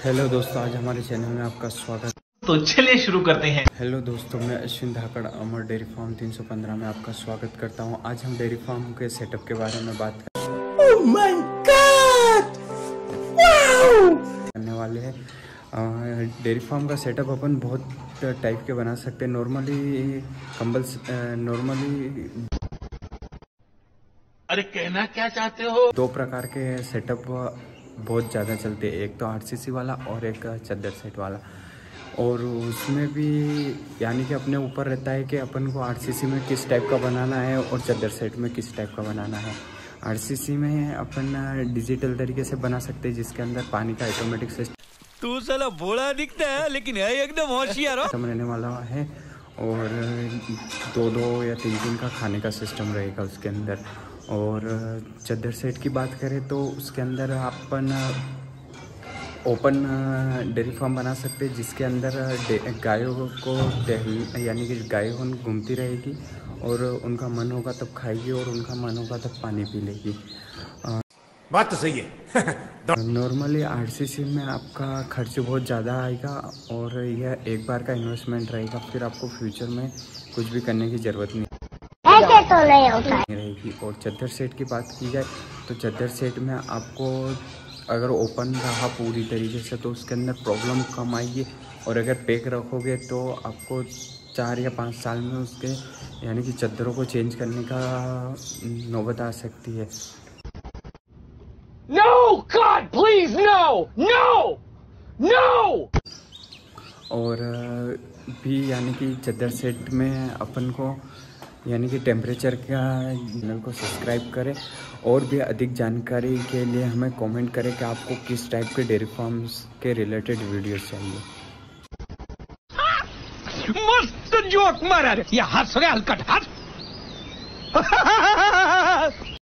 Hello दोस्तों, आज हमारे चैनल में आपका स्वागत। तो चलिए शुरू करते हैं। हेलो दोस्तों, मैं अश्विन धाकड़ अमर डेयरी फार्म 315 में आपका स्वागत करता हूं। आज हम डेयरी फार्म के सेटअप के बारे में बात करने वाले हैं। डेयरी फार्म का सेटअप अपन बहुत टाइप के बना सकते हैं। नॉर्मली अरे कहना क्या चाहते हो? दो प्रकार के सेटअप बहुत ज़्यादा चलते हैं, एक तो आरसीसी वाला और एक चद्दर सेट वाला। और उसमें भी यानी कि अपने ऊपर रहता है कि अपन को आरसीसी में किस टाइप का बनाना है और चद्दर सेट में किस टाइप का बनाना है। आरसीसी में अपन डिजिटल तरीके से बना सकते हैं, जिसके अंदर पानी का ऑटोमेटिक सिस्टम तू साला भोला दिखता है लेकिन है एकदम होशियार रहने वाला है, और दो या तीन का खाने का सिस्टम रहेगा उसके अंदर। और चद्दर सेट की बात करें तो उसके अंदर अपन ओपन डेयरी फार्म बना सकते हैं, जिसके अंदर गायों को यानी कि गाय घूमती रहेगी और उनका मन होगा तब खाएगी और उनका मन होगा तब पानी पी लेगी। बात तो सही है। नॉर्मली आरसीसी में आपका खर्च बहुत ज़्यादा आएगा और यह एक बार का इन्वेस्टमेंट रहेगा, फिर आपको फ्यूचर में कुछ भी करने की ज़रूरत नहीं रहेगी। और चद्दर सेट की बात की जाए तो चद्दर सेट में आपको अगर ओपन रहा पूरी तरीके से तो उसके अंदर प्रॉब्लम कम आएगी, और अगर पैक रखोगे तो आपको 4 या 5 साल में उसके यानी कि चद्दरों को चेंज करने का नौबत आ सकती है। No, God, please, no, no, no! और भी यानी कि चद्दर सेट में अपन को यानी कि टेम्परेचर का चैनल को सब्सक्राइब करें, और भी अधिक जानकारी के लिए हमें कमेंट करें कि आपको किस टाइप के डेयरी फार्म्स के रिलेटेड वीडियोस चाहिए। मस्त जोक मारा रे, या हंस रहे हलकट हंस